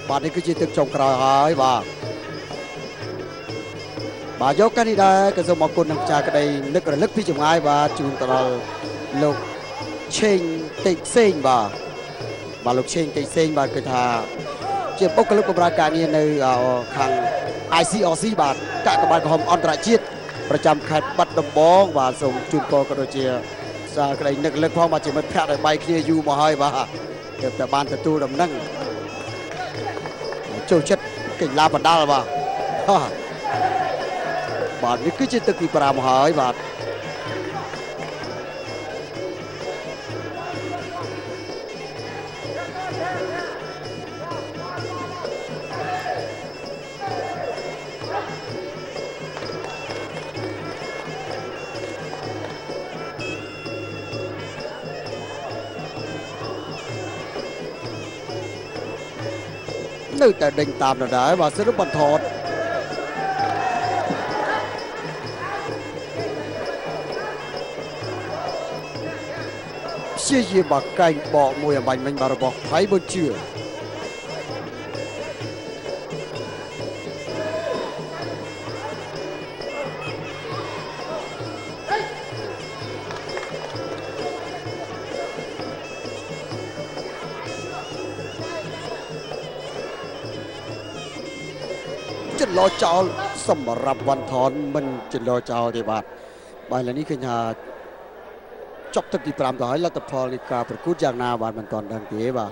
bạn ấy cứ chỉ từng trồng còi hỏi bà dốc cái đi đây cái dòng một con nông trà cái đây nước phi chủng ai và chun tờ lục trên tịnh sinh bà lục trên tịnh sinh bà cái thà chỉ bốc cái lúc bà cả như nơi hàng ICRC bà cả các bạn có hòm on trại chiết ประจำ ខេត្ត បាត់ដំបង បាទ សូម ជូន ពរ ក៏ ដូច ជា សារ ក្តី នឹក លឹក ផង បាទ ជា មិត្ត ភក្តិ ឲ្យ បាយ គ្នា យូរ មក ហើយ បាទ ទើប តែ បាន ទទួល ដំណឹង ចូល ចិត្ត កីឡា បណ្ដាល បាទ បាទ នេះ គឺជា ទឹក ទី 5 ហើយ បាទ នៅតែដេញតាមដដែលបាទសិនបន្ថតព្យាយាមបាក់កែងបកមួយអំបញ្ញមិញបាទរបស់ថៃបុជឿចិត្តលោចោលសម្រាប់វ៉ាន់ថនមិនចិត្តលោចោលទេបាទបាទឥឡូវនេះឃើញថាចប់ទឹកទី 5 ទៅហើយលទ្ធផលនៃការប្រកួតយ៉ាងណាបាទមិនទាន់ដឹងទេបាទ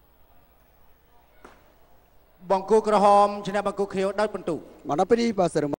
บางกูกระหอมชนะบางกูเขียวได้ประตูមកដល់ពេលនេះបាទ